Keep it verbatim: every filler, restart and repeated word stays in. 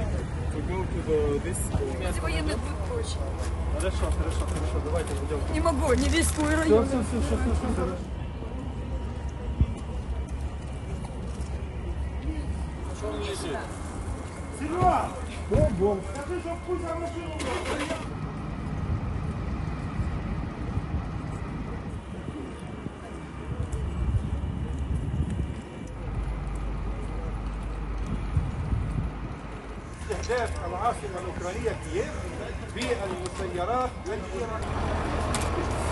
To go to the this. Где военный блокпост? Хорошо, хорошо, хорошо, давайте идем. Не могу, Невельский Все, район. все, все, все, все, все, хорошо. Что вы несете? Серега! Бом, бом. Скажи, что пусть за машину брал. استهداف العاصمة الأوكرانية كييف بالمسيرات والإيرانية.